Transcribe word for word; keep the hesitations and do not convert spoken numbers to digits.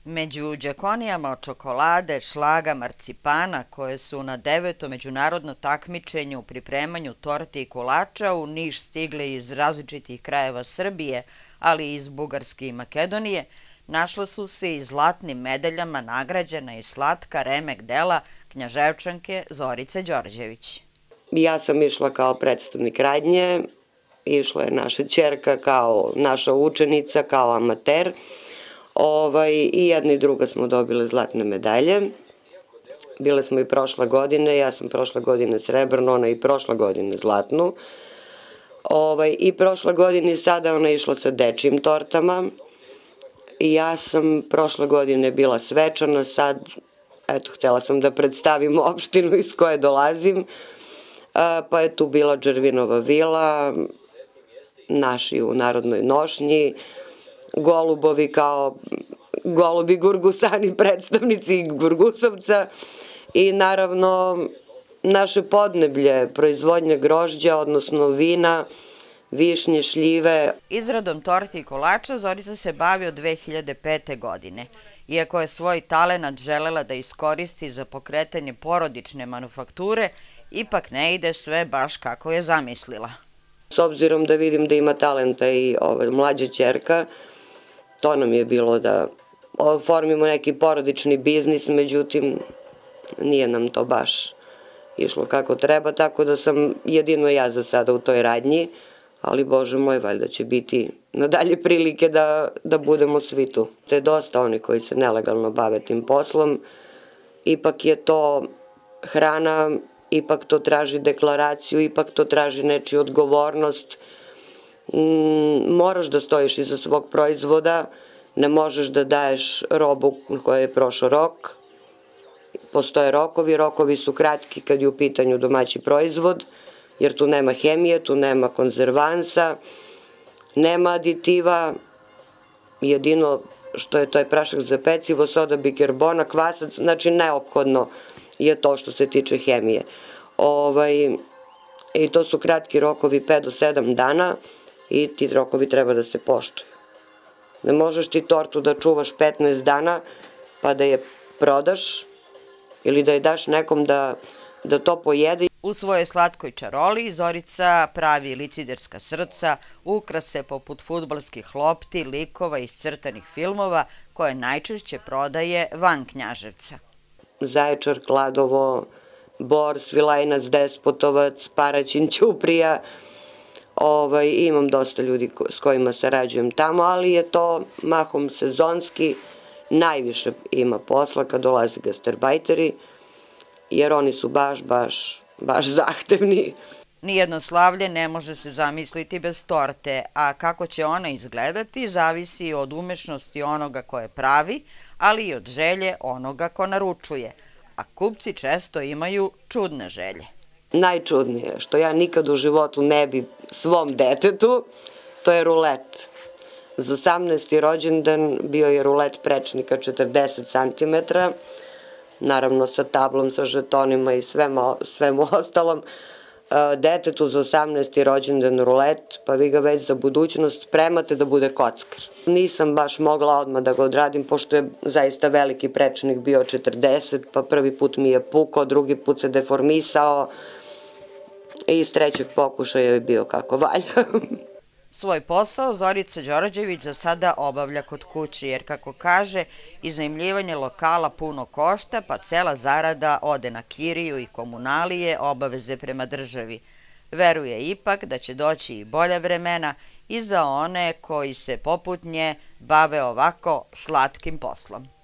Među đakonijama od čokolade, šlaga, marcipana koje su na devetom međunarodno takmičenju u pripremanju torti i kolača u Niš stigle iz različitih krajeva Srbije, ali i iz Bugarske i Makedonije, našla su se i zlatnim medaljama nagrađena i slatka remek dela Knjaževčanke Zorice Đorđević. Ja sam išla kao predstavnik radnje, išla je naša ćerka kao naša učenica, kao amater. I jedna i druga smo dobile zlatne medalje. Bile smo i prošle godine, ja sam prošle godine srebrnu, ona i prošle godine zlatnu. I prošle godine i sada ona išla sa dečijim tortama. Ja sam prošle godine bila svečana, sad, eto, htjela sam da predstavim opštinu iz koje dolazim, pa je tu bila Džervinova vila, naši u narodnoj nošnji, golubovi kao golubi Gurgusani, predstavnici Gurgusovca i naravno naše podneblje, proizvodnje grožđa, odnosno vina, višnje, šljive. Izradom torti i kolača Zorica se bavi od dve hiljade pete. godine. Iako je svoj talenat želela da iskoristi za pokretanje porodične manufakture, ipak ne ide sve baš kako je zamislila. S obzirom da vidim da ima talenta i mlađa ćerka, to nam je bilo da oformimo neki porodični biznis, međutim nije nam to baš išlo kako treba, tako da sam jedino ja za sada u toj radnji, ali Bože moj, valjda će biti nadalje prilike da budemo svi tu. To je dosta oni koji se nelegalno bave tim poslom, ipak je to hrana, ipak to traži deklaraciju, ipak to traži nečiju odgovornost. Moraš da stojiš iza svog proizvoda, ne možeš da daješ robu koja je prošao rok. Postoje rokovi, rokovi su kratki kad je u pitanju domaći proizvod, jer tu nema hemije, tu nema konzervansa, nema aditiva, jedino što je to je prašak za pecivo, soda bikarbona, kvasac, znači neophodno je to što se tiče hemije. I to su kratki rokovi, pet do sedam dana, i ti rokovi treba da se poštuju. Ne možeš ti tortu da čuvaš petnaest dana pa da je prodaš ili da je daš nekom da to pojede. U svojoj slatkoj čaroli Zorica pravi liciderska srca, ukrase poput fudbalskih lopti, likova iz crtanih filmova koje najčešće prodaje van Knjaževca. Zaječar, Kladovo, Bor, Svilajnac, Despotovac, Paraćin, Ćuprija. Imam dosta ljudi s kojima sarađujem tamo, ali je to mahom sezonski, najviše ima posla kad dolaze gastarbajteri, jer oni su baš, baš, baš zahtevni. Nijedno slavlje ne može se zamisliti bez torte, a kako će ona izgledati zavisi od umešnosti onoga koje pravi, ali i od želje onoga ko naručuje, a kupci često imaju čudne želje. Najčudnije, što ja nikad u životu ne bi svom detetu, to je rulet. Za osamnaesti rođendan bio je rulet prečnika četrdeset centimetara, naravno sa tablom, sa žetonima i svemu ostalom. Detetu za osamnaesti rođendan rulet, pa vi ga već za budućnost spremate da bude kockar. Nisam baš mogla odmah da ga odradim, pošto je zaista veliki prečnik bio četrdeset, pa prvi put mi je pukao, drugi put se deformisao i iz trećeg pokušaja je bio kako valja. Svoj posao Zorica Đorđević za sada obavlja kod kuće, jer kako kaže, iznajmljivanje lokala puno košta, pa cela zarada ode na kiriju i komunalije, obaveze prema državi. Veruje ipak da će doći i bolja vremena i za one koji se poput nje bave ovako slatkim poslom.